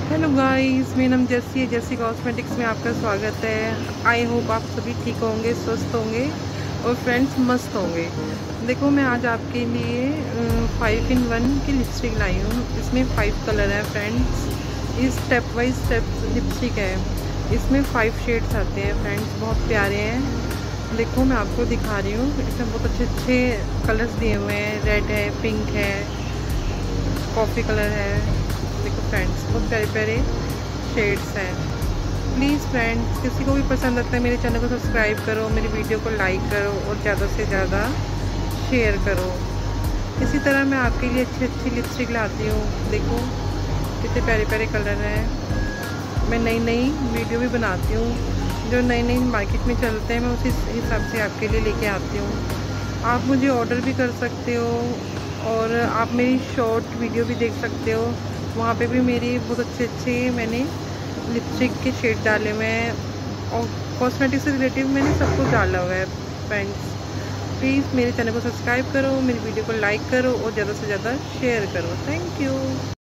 Hello guys, मेरा नाम जेसी है। जेसी कॉस्मेटिक्स में आपका स्वागत है। आई होप आप सभी ठीक होंगे, स्वस्थ होंगे और फ्रेंड्स मस्त होंगे। देखो, मैं आज आपके लिए 5 in 1 की लिपस्टिक लाई हूँ। इसमें 5 कलर है फ्रेंड्स। इस स्टेप बाई स्टेप लिपस्टिक है। इसमें 5 शेड्स आते हैं फ्रेंड्स, बहुत प्यारे हैं। देखो, मैं आपको दिखा रही हूँ। इसमें बहुत अच्छे अच्छे कलर्स दिए हुए हैं। रेड है, पिंक है, कॉफ़ी कलर है। देखो फ्रेंड्स, बहुत प्यारे प्यारे शेड्स हैं। प्लीज़ फ्रेंड्स, किसी को भी पसंद आता है मेरे चैनल को सब्सक्राइब करो, मेरी वीडियो को लाइक करो और ज़्यादा से ज़्यादा शेयर करो। इसी तरह मैं आपके लिए अच्छी अच्छी लिपस्टिक लाती हूँ। देखो कितने प्यारे प्यारे कलर हैं। मैं नई नई वीडियो भी बनाती हूँ। जो नई नई मार्केट में चलते हैं मैं उसी हिसाब से आपके लिए लेके आती हूँ। आप मुझे ऑर्डर भी कर सकते हो और आप मेरी शॉर्ट वीडियो भी देख सकते हो। वहाँ पे भी मेरी बहुत अच्छे अच्छे मैंने लिपस्टिक के शेड डाले हुए हैं और कॉस्मेटिक से रिलेटिव मैंने सब कुछ डाला हुआ है फ्रेंड्स। प्लीज़ मेरे चैनल को सब्सक्राइब करो, मेरी वीडियो को लाइक करो और ज़्यादा से ज़्यादा शेयर करो। Thank you.